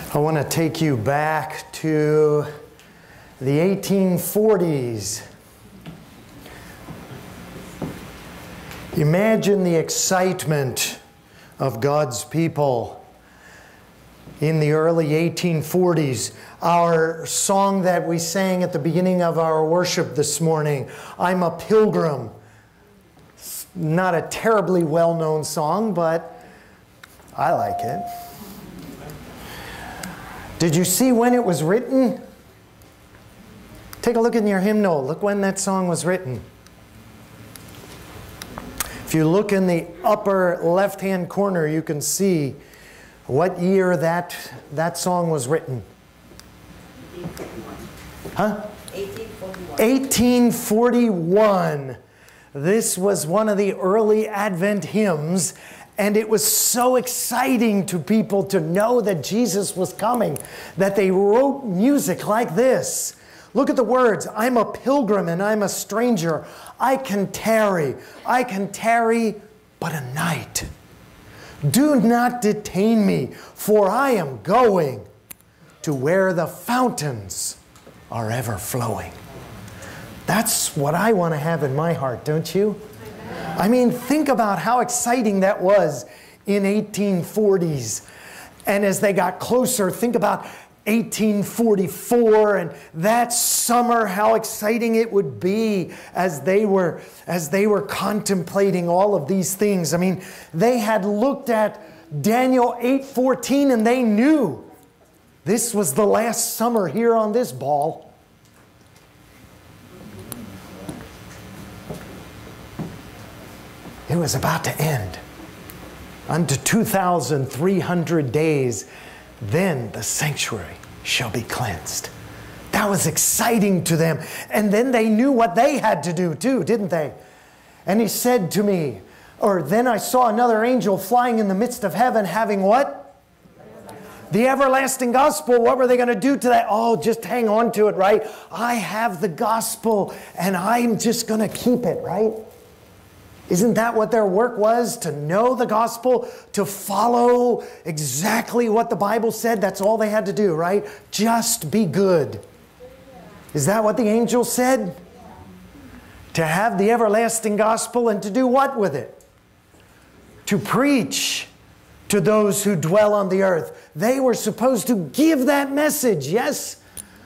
I want to take you back to the 1840s. Imagine the excitement of God's people in the early 1840s. Our song that we sang at the beginning of our worship this morning, I'm a Pilgrim. It's not a terribly well-known song, but I like it. Did you see when it was written? Take a look in your hymnal. Look when that song was written. If you look in the upper left-hand corner, you can see what year that song was written. 1841. Huh? 1841. 1841. This was one of the early Advent hymns, and it was so exciting to people to know that Jesus was coming that they wrote music like this. Look at the words. I'm a pilgrim and I'm a stranger. I can tarry but a night. Do not detain me, for I am going to where the fountains are ever flowing. That's what I want to have in my heart, don't you? I mean, think about how exciting that was in 1840s. And as they got closer, think about 1844 and that summer, how exciting it would be as they were contemplating all of these things. I mean, they had looked at Daniel 8:14 and they knew this was the last summer here on this ball. It was about to end. Unto 2,300 days, then the sanctuary shall be cleansed. That was exciting to them. And then they knew what they had to do too, didn't they? And he said to me, then I saw another angel flying in the midst of heaven having what? The everlasting gospel. What were they going to do to that? Oh, just hang on to it, right? I have the gospel and I'm just going to keep it, right? Isn't that what their work was? To know the gospel, to follow exactly what the Bible said? That's all they had to do, right? Just be good. Is that what the angel said? To have the everlasting gospel and to do what with it? To preach to those who dwell on the earth. They were supposed to give that message, yes?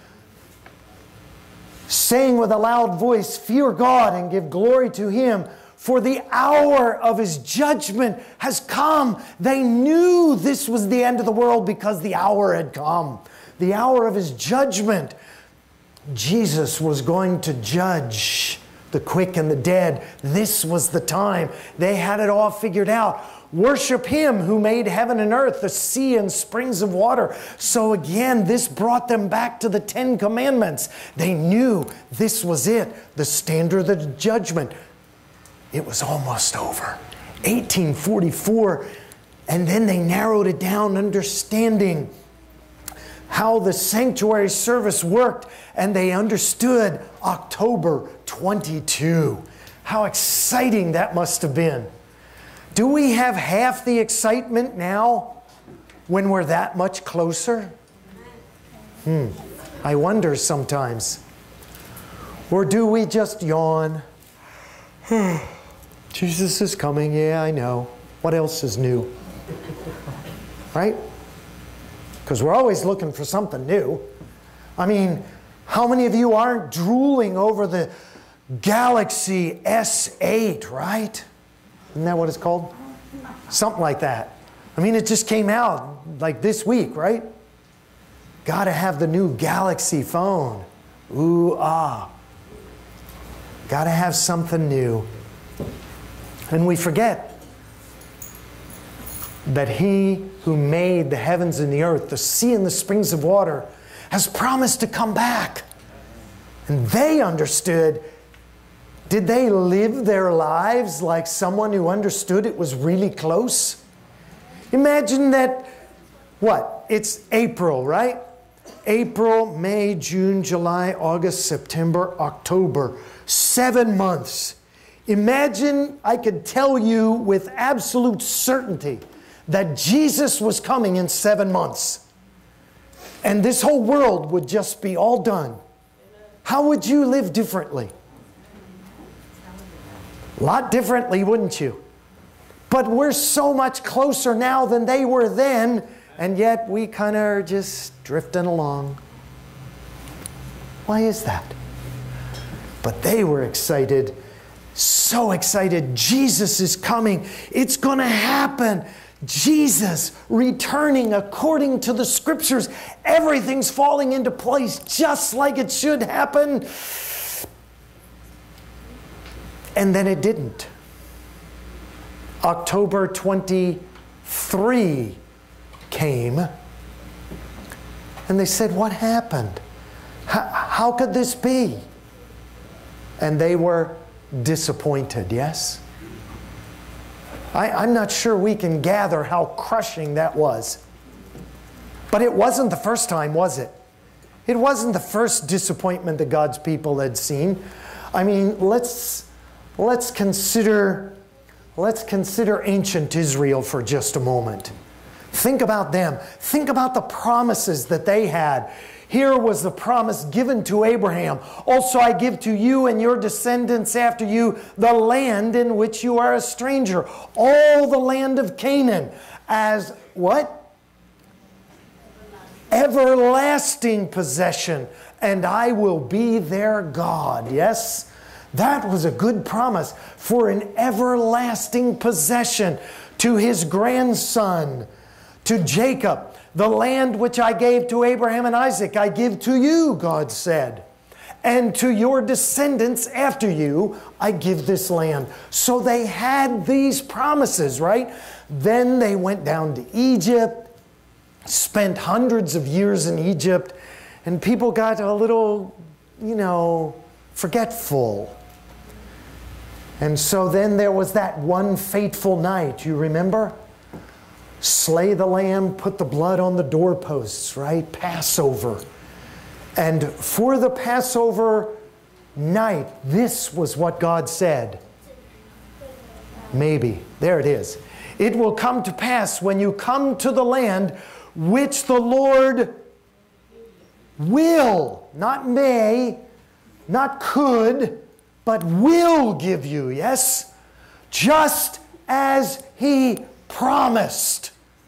Saying with a loud voice, fear God and give glory to Him, for the hour of His judgment has come. They knew this was the end of the world because the hour had come. The hour of His judgment. Jesus was going to judge the quick and the dead. This was the time. They had it all figured out. Worship Him who made heaven and earth, the sea and springs of water. So again, this brought them back to the 10 Commandments. They knew this was it, the standard of the judgment. It was almost over. 1844, and then they narrowed it down, understanding how the sanctuary service worked, and they understood October 22. How exciting that must have been. Do we have half the excitement now when we're that much closer? I wonder sometimes. Or do we just yawn? Jesus is coming. Yeah, I know. What else is new? Right? Because we're always looking for something new. I mean, how many of you aren't drooling over the Galaxy S8, right? Isn't that what it's called? Something like that. I mean, it just came out like this week, right? Got to have the new Galaxy phone. Ooh, ah. Got to have something new. And we forget that He who made the heavens and the earth, the sea and the springs of water, has promised to come back. And they understood. Did they live their lives like someone who understood it was really close? Imagine that, it's April, right? April, May, June, July, August, September, October. 7 months. Imagine I could tell you with absolute certainty that Jesus was coming in 7 months. and this whole world would just be all done, how would you live differently? A lot differently, wouldn't you? But we're so much closer now than they were then, and yet we kind of are just drifting along. Why is that? But they were excited, so excited. Jesus is coming. It's going to happen. Jesus returning according to the Scriptures. Everything's falling into place just like it should happen. And then it didn't. October 23 came. And they said, what happened? How could this be? And they were disappointed, yes? I'm not sure we can gather how crushing that was. But it wasn't the first time, was it? It wasn't the first disappointment that God's people had seen. I mean, let's consider ancient Israel for just a moment. Think about them. Think about the promises that they had. Here was the promise given to Abraham. Also, I give to you and your descendants after you the land in which you are a stranger. All the land of Canaan as what? Everlasting possession. And I will be their God. Yes? That was a good promise for an everlasting possession to his grandson, to Jacob. The land which I gave to Abraham and Isaac, I give to you, God said. And to your descendants after you, I give this land. So they had these promises, right? Then they went down to Egypt, spent hundreds of years in Egypt, and people got a little, forgetful. And so then there was that one fateful night, you remember? Slay the lamb, put the blood on the doorposts, right? Passover. And for the Passover night, this was what God said. Maybe. There it is. It will come to pass when you come to the land which the Lord will, not may, not could, but will give you, yes? Just as He promised.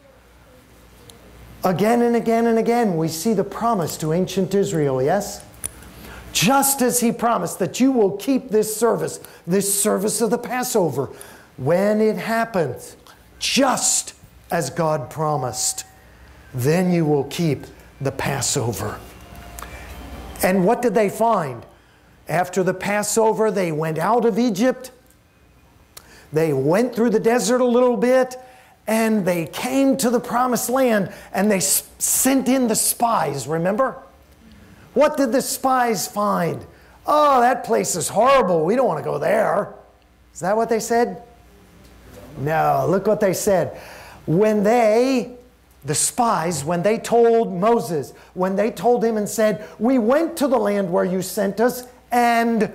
Again and again and again, we see the promise to ancient Israel, yes? Just as He promised that you will keep this service of the Passover, when it happens, just as God promised, then you will keep the Passover. And what did they find? After the Passover, they went out of Egypt. They went through the desert a little bit. And they came to the promised land. And they sent in the spies, remember? What did the spies find? Oh, that place is horrible. We don't want to go there. Is that what they said? No, look what they said. When the spies, when they told Moses, when they told him and said, we went to the land where you sent us, and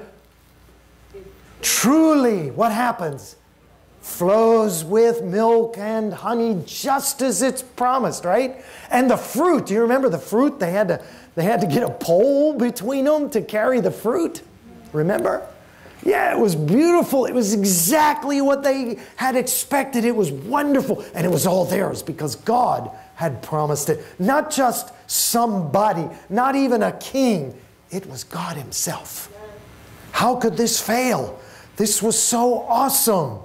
truly, what happens? Flows with milk and honey, just as it's promised, right? And the fruit, do you remember the fruit? They had to get a pole between them to carry the fruit. Remember? Yeah, it was beautiful. It was exactly what they had expected. It was wonderful. And it was all theirs because God had promised it. Not just somebody, not even a king. It was God Himself. How could this fail? This was so awesome.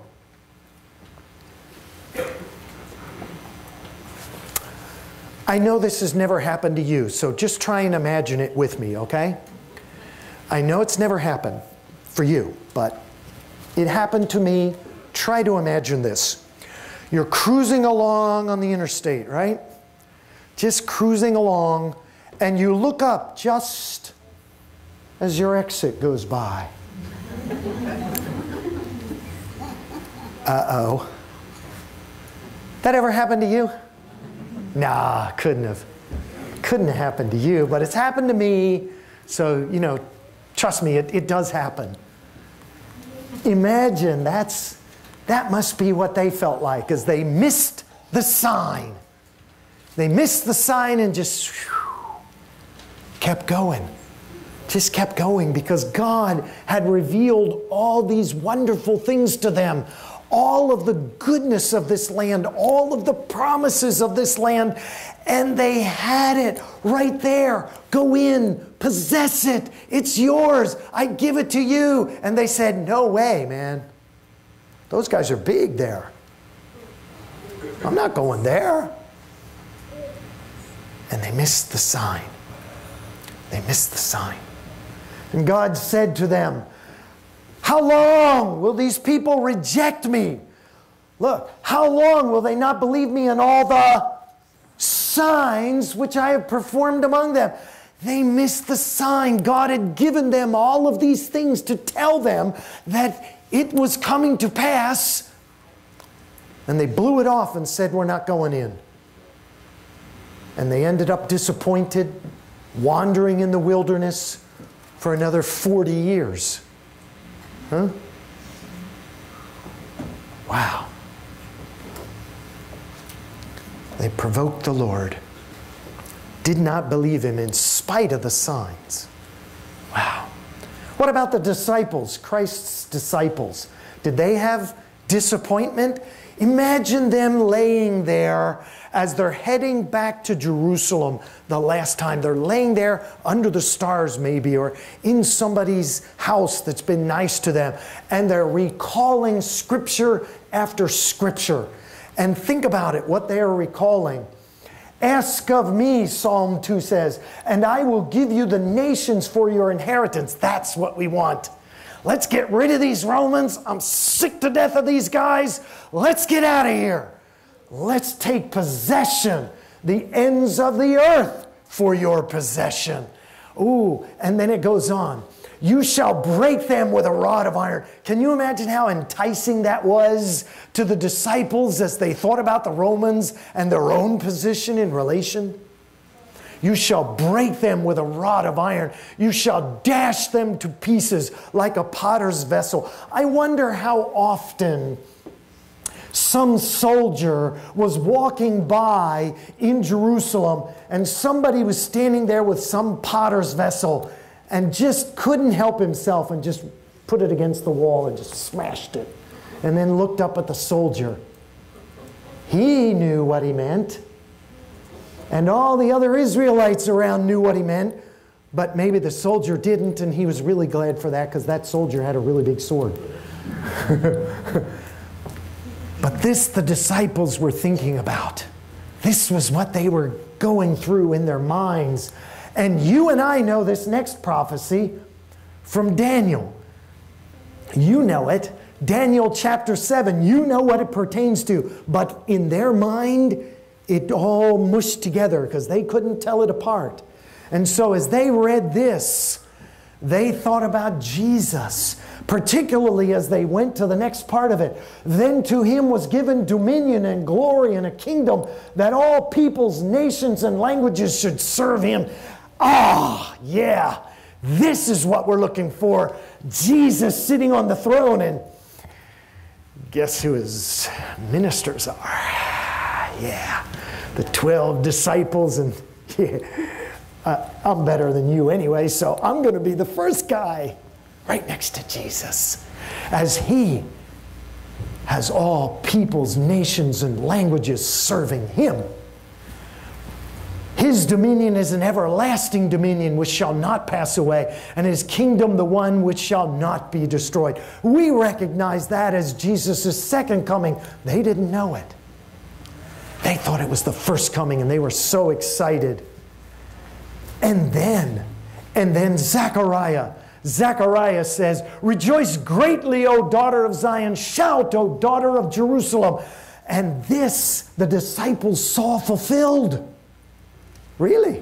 I know this has never happened to you, so just try and imagine it with me, okay? I know it's never happened for you, but it happened to me. Try to imagine this. You're cruising along on the interstate, right? Just cruising along, and you look up just as your exit goes by. Uh-oh. That ever happened to you? Nah, couldn't have. Couldn't have happened to you, but it's happened to me. So, trust me, it does happen. Imagine that must be what they felt like as they missed the sign. They missed the sign and just, whew, kept going. Just kept going because God had revealed all these wonderful things to them. All of the goodness of this land, all of the promises of this land, and they had it right there. Go in, possess it. It's yours. I give it to you. And they said, no way, man. Those guys are big there. I'm not going there. And they missed the sign. They missed the sign. And God said to them, how long will these people reject me? Look, how long will they not believe me in all the signs which I have performed among them? They missed the sign. God had given them all of these things to tell them that it was coming to pass. And they blew it off and said, we're not going in. And they ended up disappointed, wandering in the wilderness for another 40 years. Huh? Wow. They provoked the Lord. Did not believe Him in spite of the signs. Wow. What about the disciples, Christ's disciples? Did they have disappointment? Imagine them laying there as they're heading back to Jerusalem the last time. They're laying there under the stars maybe, or in somebody's house that's been nice to them. And they're recalling Scripture after Scripture. And think about it, what they are recalling. Ask of me, Psalm 2 says, and I will give you the nations for your inheritance. That's what we want. Let's get rid of these Romans. I'm sick to death of these guys. Let's get out of here. Let's take possession, the ends of the earth for your possession. Ooh, and then it goes on. You shall break them with a rod of iron. Can you imagine how enticing that was to the disciples as they thought about the Romans and their own position in relation? You shall break them with a rod of iron. You shall dash them to pieces like a potter's vessel. I wonder how often some soldier was walking by in Jerusalem and somebody was standing there with some potter's vessel and just couldn't help himself and just put it against the wall and just smashed it. And then looked up at the soldier. He knew what he meant. And all the other Israelites around knew what he meant. But maybe the soldier didn't, and he was really glad for that because that soldier had a really big sword. But this the disciples were thinking about. This was what they were going through in their minds. And you and I know this next prophecy from Daniel. You know it. Daniel chapter 7. You know what it pertains to. But in their mind, it all mushed together because they couldn't tell it apart. And so as they read this, they thought about Jesus, particularly as they went to the next part of it. Then to Him was given dominion and glory and a kingdom that all peoples, nations, and languages should serve Him. Ah, yeah, this is what we're looking for. Jesus sitting on the throne, and guess who His ministers are? Yeah, the 12 disciples, and I'm better than you anyway, so I'm going to be the first guy right next to Jesus, as He has all peoples, nations, and languages serving Him. His dominion is an everlasting dominion which shall not pass away, and His kingdom the one which shall not be destroyed. We recognize that as Jesus' second coming. They didn't know it. They thought it was the first coming, and they were so excited. And then Zechariah says, rejoice greatly, O daughter of Zion. Shout, O daughter of Jerusalem. And this the disciples saw fulfilled. Really?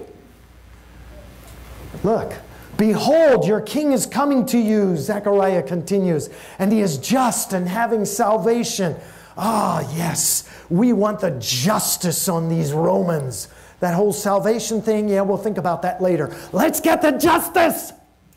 Look, behold, your king is coming to you, Zechariah continues, and he is just and having salvation. Ah, yes, we want the justice on these Romans. That whole salvation thing, yeah, we'll think about that later. Let's get the justice!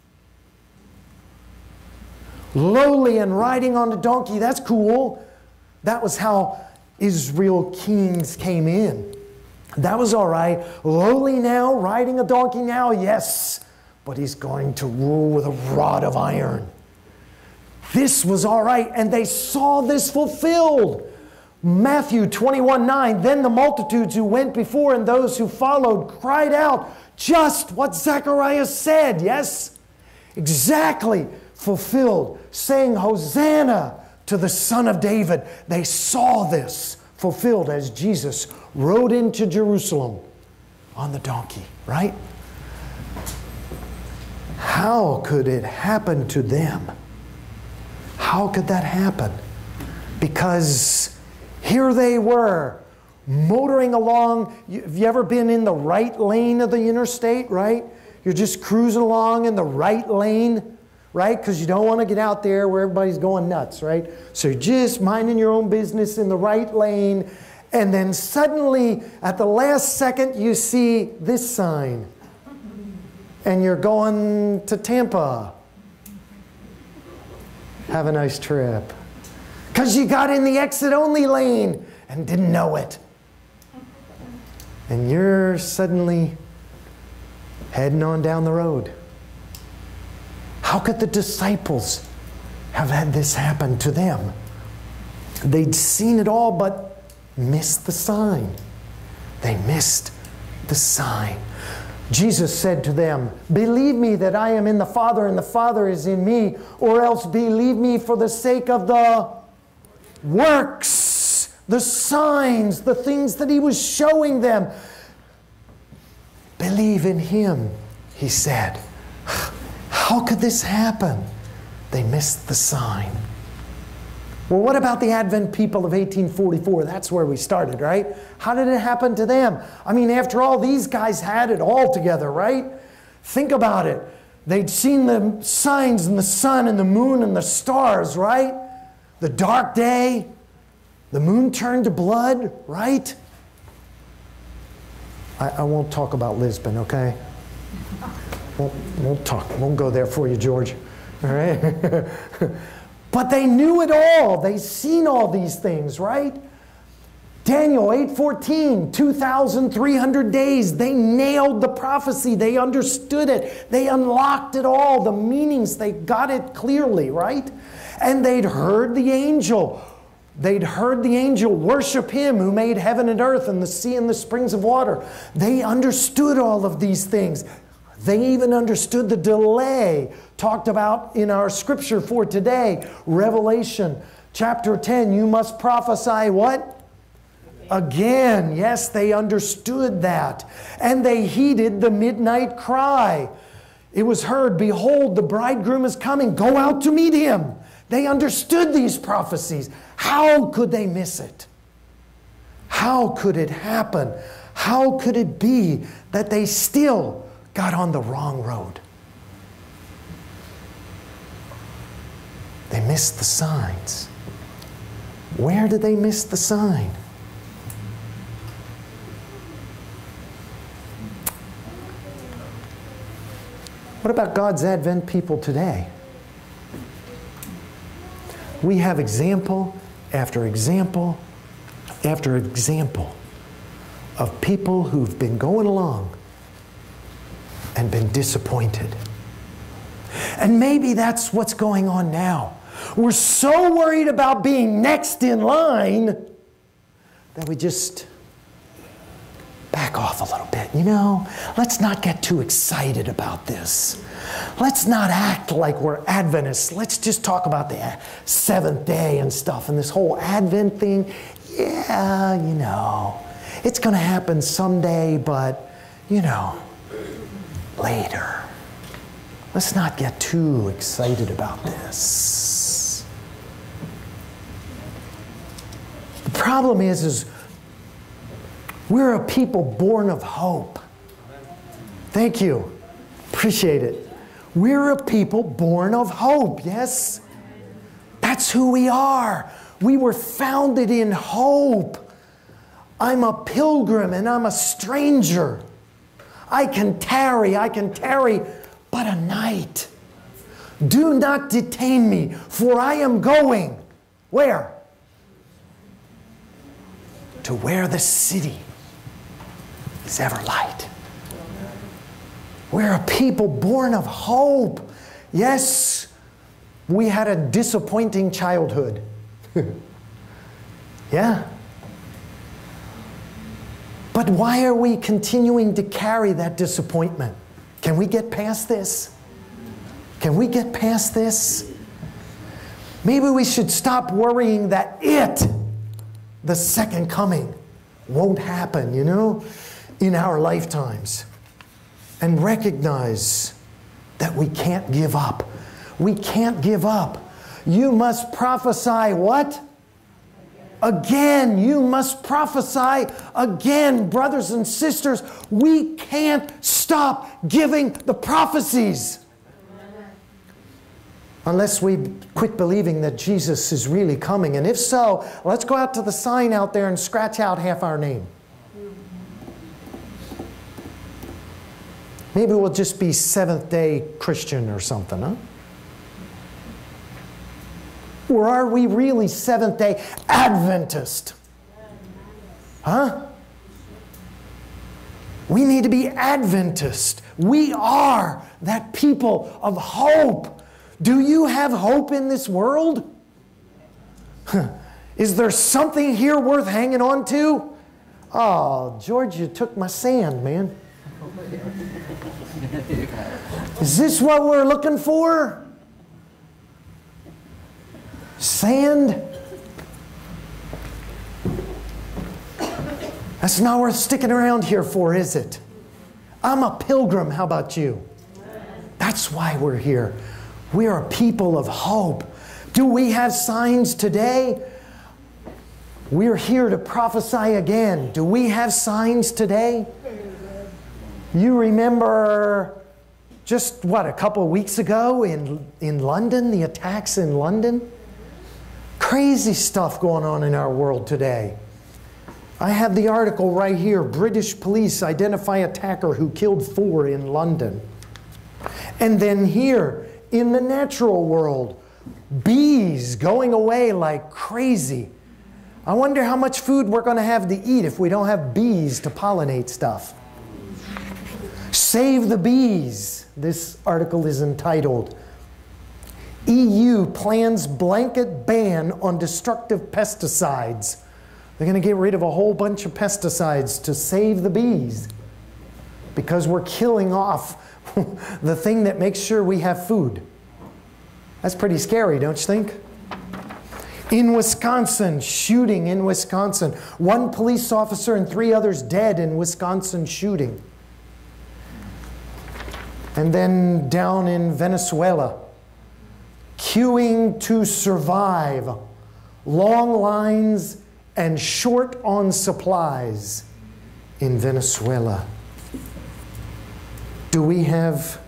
Lowly and riding on a donkey, that's cool. That was how Israel kings came in. That was all right. Lowly now, riding a donkey now, yes. But he's going to rule with a rod of iron. This was all right, and they saw this fulfilled. Matthew 21:9, then the multitudes who went before and those who followed cried out just what Zechariah said, yes? Exactly fulfilled, saying, Hosanna to the Son of David. They saw this fulfilled as Jesus rode into Jerusalem on the donkey, right? How could it happen to them? How could that happen? Because here they were, motoring along. Have you ever been in the right lane of the interstate, right? You're just cruising along in the right lane, right? Because you don't want to get out there where everybody's going nuts, right? So you're just minding your own business in the right lane. And then suddenly, at the last second, you see this sign. And you're going to Tampa. Have a nice trip. Because you got in the exit-only lane and didn't know it. And you're suddenly heading on down the road. How could the disciples have had this happen to them? They'd seen it all but missed the sign. They missed the sign. Jesus said to them, believe me that I am in the Father and the Father is in me, or else believe me for the sake of the works, the signs, the things that he was showing them. Believe in him, he said. How could this happen? They missed the sign. Well, what about the Advent people of 1844? That's where we started, right? How did it happen to them? I mean, after all, these guys had it all together, right? Think about it. They'd seen the signs in the sun and the moon and the stars, right? The dark day, the moon turned to blood, right? I won't talk about Lisbon, okay? Won't go there for you, George. All right? But they knew it all. They seen all these things, right? Daniel 8:14, 2,300 days. They nailed the prophecy. They understood it. They unlocked it all. The meanings, they got it clearly, right? And they'd heard the angel. They'd heard the angel worship him who made heaven and earth and the sea and the springs of water. They understood all of these things. They even understood the delay talked about in our scripture for today. Revelation chapter 10, you must prophesy what? Again. Yes, they understood that. And they heeded the midnight cry. It was heard, behold, the bridegroom is coming. Go out to meet him. They understood these prophecies. How could they miss it? How could it happen? How could it be that they still got on the wrong road? They missed the signs. Where did they miss the sign? What about God's Advent people today? We have example after example after example of people who've been going along and been disappointed. And maybe that's what's going on now. We're so worried about being next in line that we just back off a little bit. You know, let's not get too excited about this. Let's not act like we're Adventists. Let's just talk about the seventh day and stuff and this whole Advent thing. Yeah, you know, it's going to happen someday, but, you know, later. Let's not get too excited about this. The problem is we're a people born of hope. Thank you. Appreciate it. We're a people born of hope, yes? That's who we are. We were founded in hope. I'm a pilgrim and I'm a stranger. I can tarry but a night. Do not detain me, for I am going. Where? To where the city is ever light. We're a people born of hope. Yes, we had a disappointing childhood. Yeah. But why are we continuing to carry that disappointment? Can we get past this? Can we get past this? Maybe we should stop worrying that the second coming, won't happen, in our lifetimes. And recognize that we can't give up. We can't give up. You must prophesy what? Again. You must prophesy again, brothers and sisters. We can't stop giving the prophecies. Unless we quit believing that Jesus is really coming. And if so, let's go out to the sign out there and scratch out half our name. Maybe we'll just be Seventh-day Christian or something, huh? Or are we really Seventh-day Adventist? Huh? We need to be Adventist. We are that people of hope. Do you have hope in this world? Is there something here worth hanging on to? Oh, George, you took my sand, man. Is this what we're looking for? Sand? That's not worth sticking around here for, is it? I'm a pilgrim. How about you? That's why we're here. We are a people of hope. Do we have signs today? We're here to prophesy again. Do we have signs today? You remember just, a couple of weeks ago in London, the attacks in London? Crazy stuff going on in our world today. I have the article right here. British police identify attacker who killed 4 in London. And then here, in the natural world, bees going away like crazy. I wonder how much food we're going to have to eat if we don't have bees to pollinate stuff. Save the bees. This article is entitled, EU plans blanket ban on destructive pesticides. They're going to get rid of a whole bunch of pesticides to save the bees because we're killing off the thing that makes sure we have food. That's pretty scary, don't you think? In Wisconsin, shooting in Wisconsin. 1 police officer and 3 others dead in Wisconsin shooting. And then down in Venezuela, queuing to survive, long lines and short on supplies in Venezuela. Do we have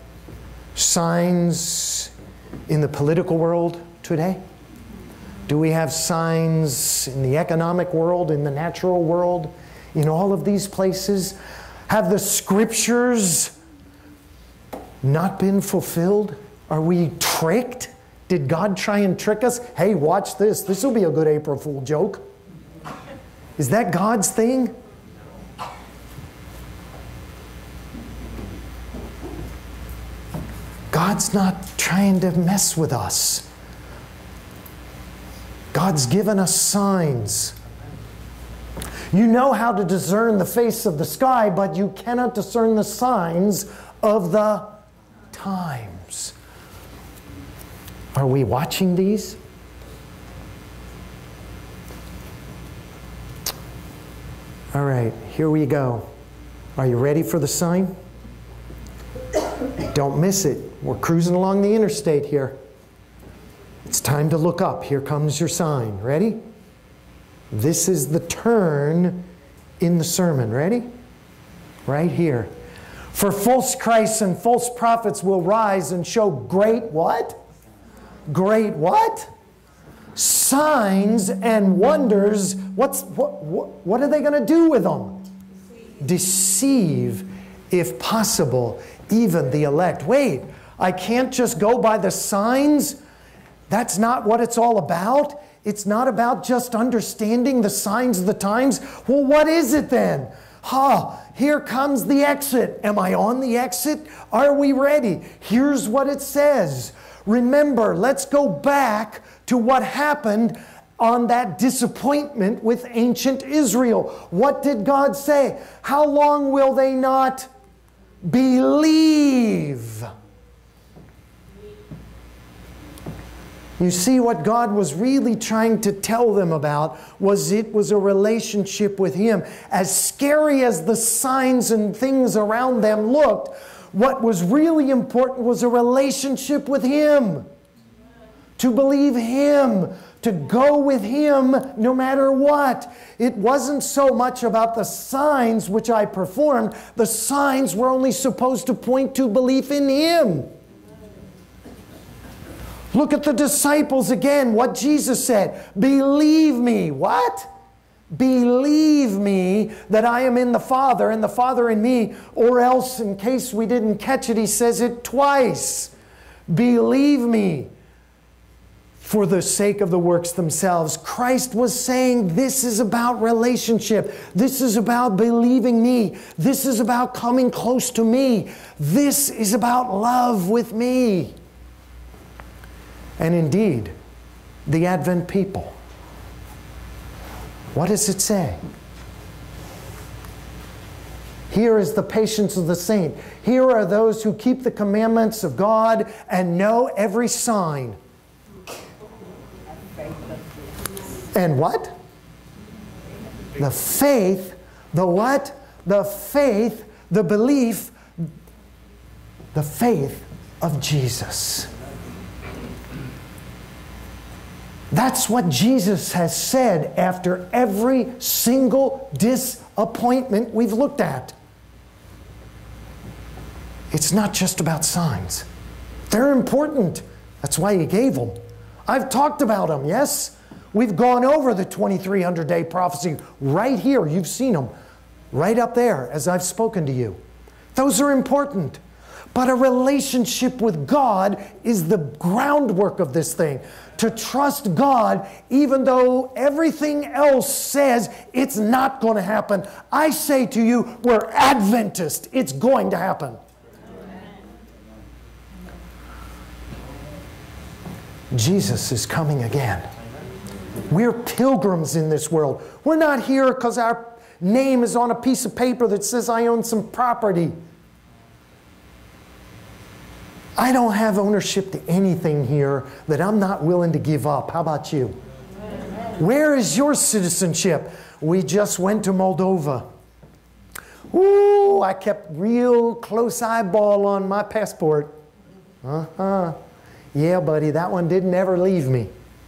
signs in the political world today? Do we have signs in the economic world, in the natural world, in all of these places? Have the scriptures not been fulfilled? Are we tricked? Did God try and trick us? Hey, watch this. This will be a good April Fool joke. Is that God's thing? God's not trying to mess with us. God's given us signs. You know how to discern the face of the sky, but you cannot discern the signs of the times. Are we watching these? All right, here we go. Are you ready for the sign? Don't miss it. We're cruising along the interstate here. It's time to look up. Here comes your sign. Ready? This is the turn in the sermon. Ready? Right here. For false Christs and false prophets will rise and show great what? Great what? Signs and wonders. What are they going to do with them? Deceive, if possible, even the elect. Wait, I can't just go by the signs? That's not what it's all about? It's not about just understanding the signs of the times? Well, what is it then? Here comes the exit. Am I on the exit? Are we ready? Here's what it says. Remember, let's go back to what happened on that disappointment with ancient Israel. What did God say? How long will they not believe? You see, what God was really trying to tell them about was it was a relationship with Him. As scary as the signs and things around them looked, what was really important was a relationship with Him. To believe Him, to go with Him no matter what. It wasn't so much about the signs which I performed. The signs were only supposed to point to belief in Him. Look at the disciples again, what Jesus said. Believe me. What? Believe me that I am in the Father and the Father in me. Or else, in case we didn't catch it, He says it twice. Believe me for the sake of the works themselves. Christ was saying this is about relationship. This is about believing me. This is about coming close to me. This is about love with me. And indeed, the Advent people. What does it say? Here is the patience of the saint. Here are those who keep the commandments of God and know every sign. And what? The faith, the what? The faith, the belief, the faith of Jesus. That's what Jesus has said after every single disappointment we've looked at. It's not just about signs. They're important. That's why He gave them. I've talked about them, yes? We've gone over the 2300-day prophecy right here. You've seen them right up there as I've spoken to you. Those are important. But a relationship with God is the groundwork of this thing. To trust God even though everything else says it's not going to happen. I say to you, we're Adventist. It's going to happen. Jesus is coming again. We're pilgrims in this world. We're not here because our name is on a piece of paper that says I own some property. I don't have ownership to anything here that I'm not willing to give up. How about you? Where is your citizenship? We just went to Moldova. Ooh, I kept real close eyeball on my passport. Yeah, buddy, that one didn't ever leave me.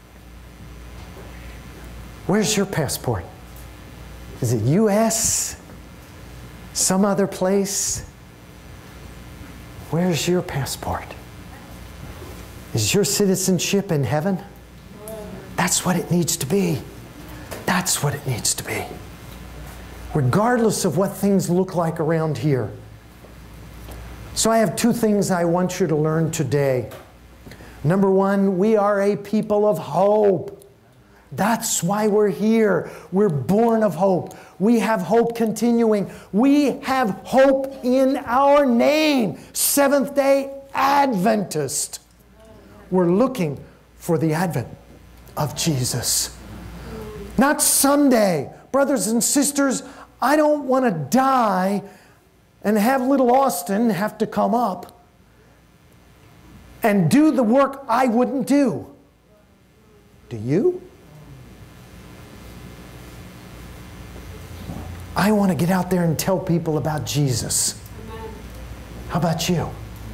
Where's your passport? Is it U.S.? Some other place? Where's your passport? Is your citizenship in heaven? That's what it needs to be. That's what it needs to be. Regardless of what things look like around here. So I have two things I want you to learn today. Number one, we are a people of hope. That's why we're here. We're born of hope. We have hope continuing. We have hope in our name. Seventh-day Adventist. We're looking for the advent of Jesus. Not someday. Brothers and sisters, I don't want to die and have little Austin have to come up and do the work I wouldn't do. Do you? I want to get out there and tell people about Jesus. How about you?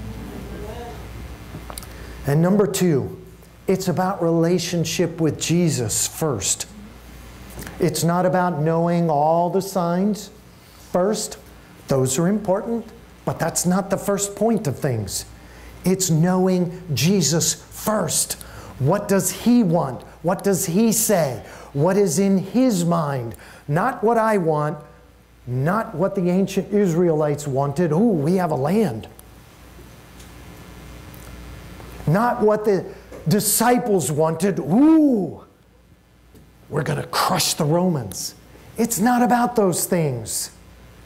And number two, it's about relationship with Jesus first. It's not about knowing all the signs first. Those are important, but that's not the first point of things. It's knowing Jesus first. What does He want? What does He say? What is in His mind? Not what I want, not what the ancient Israelites wanted. Ooh, we have a land. Not what the disciples wanted. Ooh, we're going to crush the Romans. It's not about those things.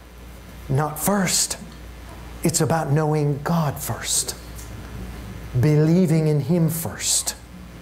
not first. It's about knowing God first. Believing in Him first.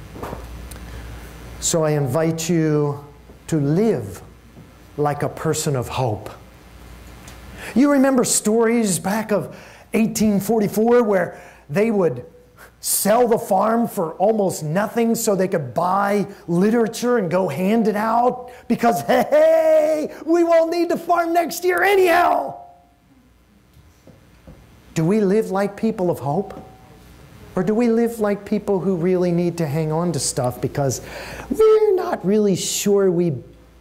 So I invite you to live like a person of hope. You remember stories back of 1844 where they would sell the farm for almost nothing so they could buy literature and go hand it out because, hey, we won't need the farm next year anyhow. Do we live like people of hope? Or do we live like people who really need to hang on to stuff because we're not really sure we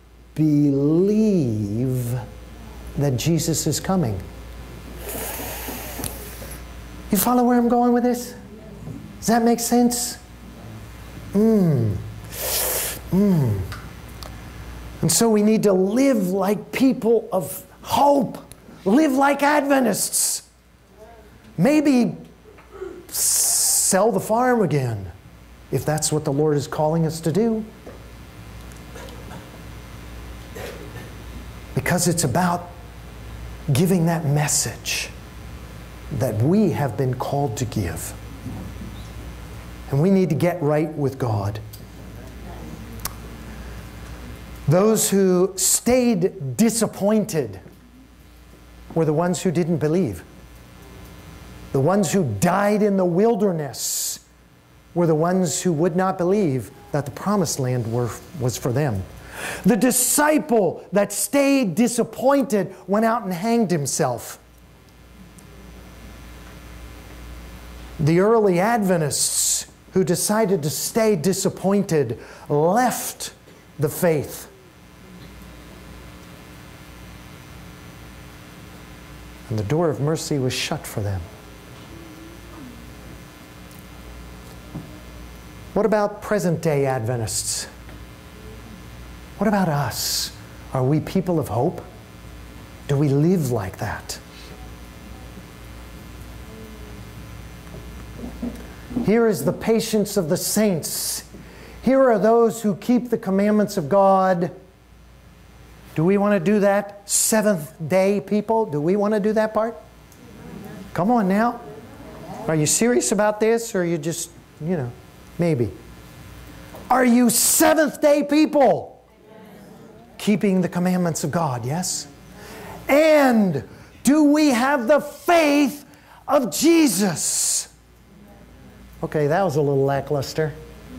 believe that Jesus is coming? You follow where I'm going with this? Does that make sense? And so we need to live like people of hope. Live like Adventists. Maybe sell the farm again, if that's what the Lord is calling us to do. Because it's about giving that message that we have been called to give. And we need to get right with God. Those who stayed disappointed were the ones who didn't believe. The ones who died in the wilderness were the ones who would not believe that the promised land was for them. The disciple that stayed disappointed went out and hanged himself. The early Adventists who decided to stay disappointed left the faith. And the door of mercy was shut for them. What about present-day Adventists? What about us? Are we people of hope? Do we live like that? Here is the patience of the saints. Here are those who keep the commandments of God. Do we want to do that? Seventh day people? Do we want to do that part? Come on now. Are you serious about this, or are you just, maybe? Are you seventh day people? Keeping the commandments of God, yes? And do we have the faith of Jesus? Okay, that was a little lackluster.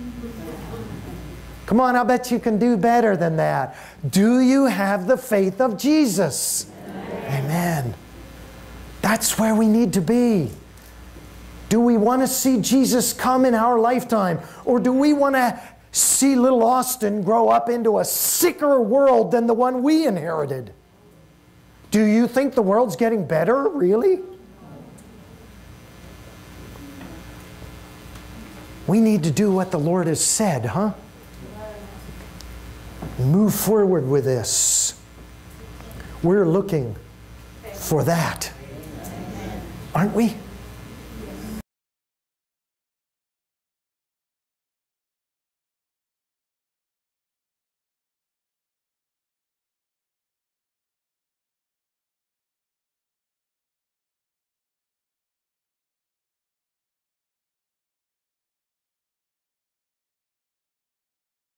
Come on, I bet you can do better than that. Do you have the faith of Jesus? Amen. That's where we need to be. Do we want to see Jesus come in our lifetime? Or do we want to see little Austin grow up into a sicker world than the one we inherited? Do you think the world's getting better, really? We need to do what the Lord has said, huh? Move forward with this. We're looking for that, aren't we?